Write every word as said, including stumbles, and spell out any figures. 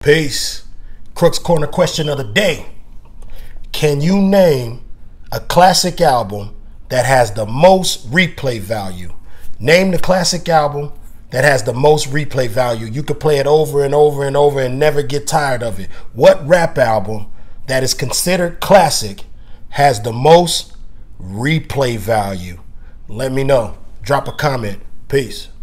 Peace. Crooks Corner question of the day. Can you name a classic album that has the most replay value? Name the classic album that has the most replay value. You could play it over and over and over and never get tired of it. What rap album that is considered classic has the most replay value? Let me know. Drop a comment. Peace.